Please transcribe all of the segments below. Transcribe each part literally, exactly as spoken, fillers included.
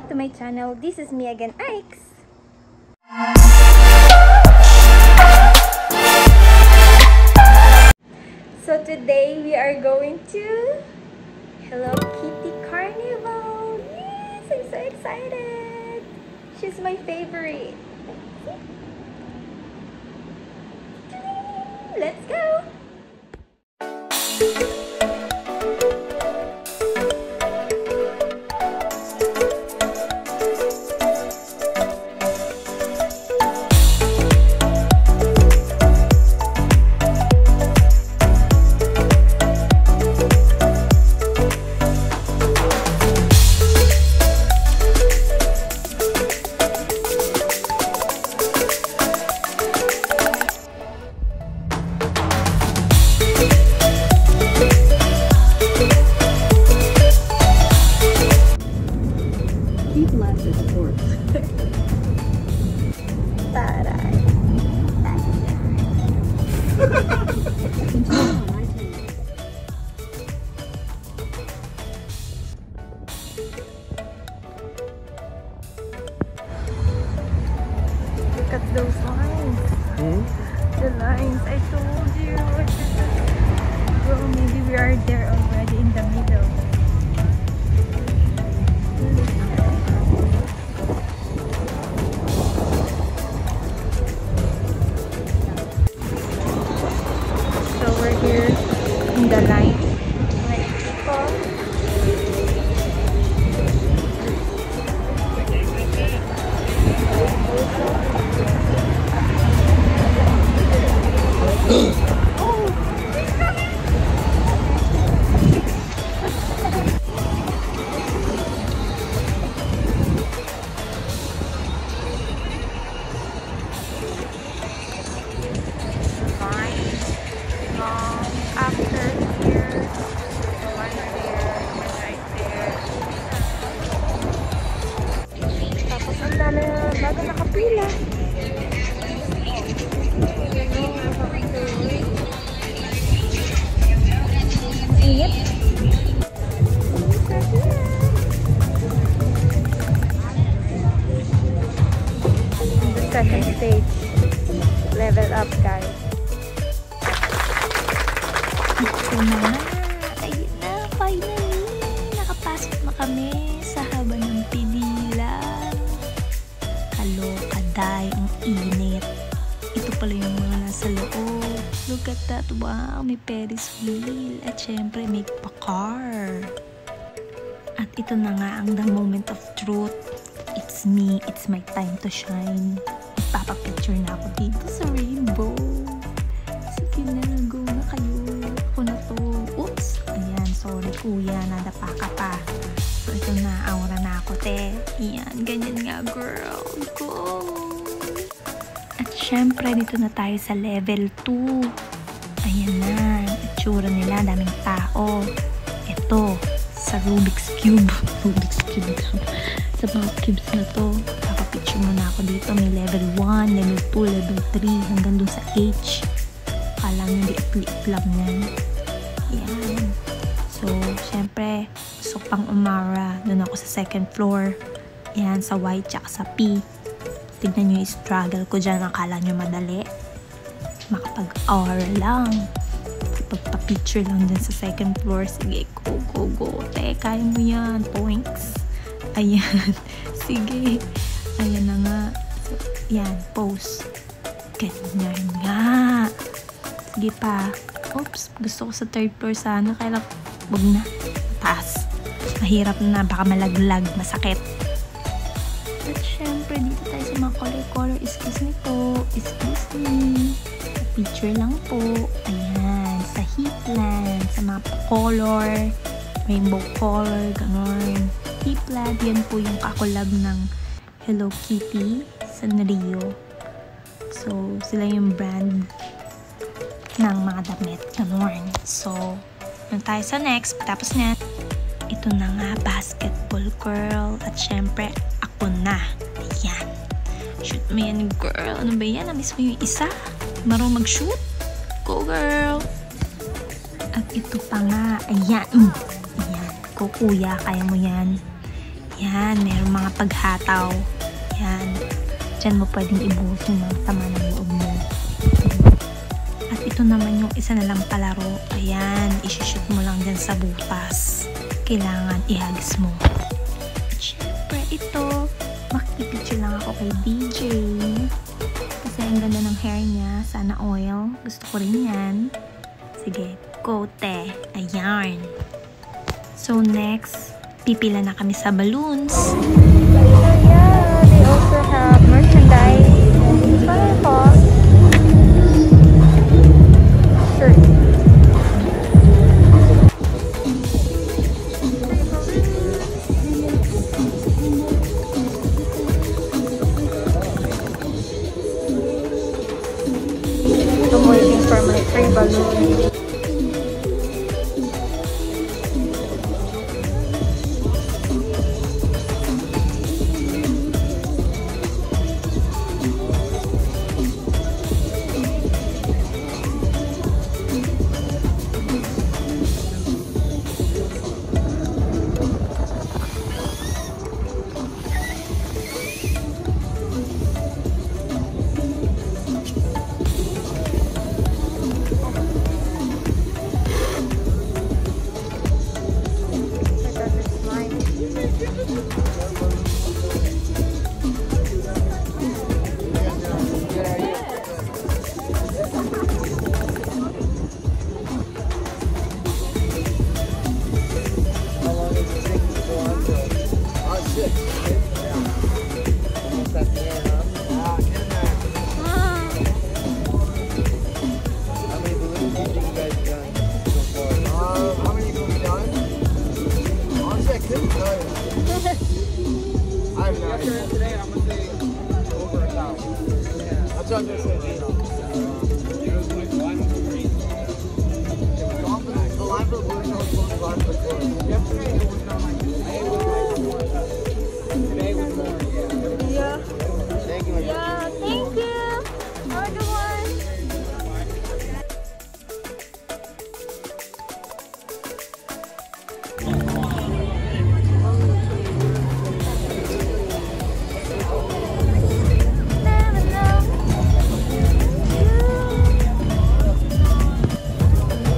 back to my channel. This is me again, Ix. So today we are going to Hello Kitty Carnival. Yes, I'm so excited. She's my favorite. Let's go. Look at those lines. Hmm? The lines. I told you. Well, maybe we are there already in the middle. So we're here in the line. Like people. Bago nakapila. Ingat. The second stage. Level up, guys. Ito na. Ayun na. Finally. Nakapasok na kami sa haba ng pidila. Kalokaday, ang init. Ito pala yung mga nasa loob. Look at that. Wow, may Ferris wheel. At syempre, may pa-car. At ito na nga ang the moment of truth. It's me. It's my time to shine. Ipapapicture na ako dito sa rainbow. Sige na, go na kayo. Ako na to. Oops! Ayan, sorry kuya. Nadapa ka pa. So, ito na. Aura na ako, te. Ayan, ganyan nga, girl. Go! At syempre, dito na tayo sa level two. Ayan na. Itsura nila. Daming tao. Ito. Sa Rubik's Cube. Rubik's Cube. Sa mga cubes na to. Kakapicture muna ako dito. May level one, level two, level three. Hanggang dun sa H. Kala nyo, liip-liip lang yan. Ayan. So, syempre, gusto pang umara. Doon ako sa second floor. Yan, sa Y tsaka sa P. Tignan nyo yung struggle ko dyan. Akala nyo madali. Makapag-aura lang. Pagpa-picture lang dyan sa second floor. Sige, go, go, go. Te, kaya mo yan. Points. Ayan. Sige. Ayan na nga. So, yan, pose. Ganyan nga. Sige pa. Oops, gusto ko sa third floor sana. Kaya lang, wag na. Taas. Mahirap na. Baka malaglag. Masakit. At syempre, dito tayo sa mga color-color. Excuse me po. Excuse me. Picture lang po. Ayan. Sa Heatland. Sa mga color. Rainbow color. Ganon. Heatland. Yan po yung kakulab ng Hello Kitty. Sanrio. So, sila yung brand ng mga damit. Ganon. So, yun tayo sa next. Tapos na. Ito na nga. Basketball girl. At syempre, ako na. Ayan. Shoot mo yan, girl. Ano ba yan? Namiss mo yung isa? Marunong mag-shoot? Go, girl! At ito pa nga. Ayan. Mm. Ayan. Go, kuya. Kaya mo yan. Yan, meron mga paghataw. Yan. Diyan mo pwedeng ibuhos yung mga sama ng loob mo. At ito naman yung isa na lang palaro. Ayan, isushoot mo lang dyan sa butas. Kailangan ihagis mo. At syempre ito, makikipicture lang ako kay D J. Kasi ang ganda ng hair niya. Sana oil. Gusto ko rin yan. Sige, kote. Ayan. So next, pipila na kami sa balloons. Yeah, they also have merchandise. Firefox. Shirt. Ito mo yung for my free balloon.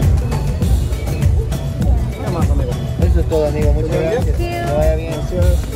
Amigo, muchas gracias. Que vaya bien.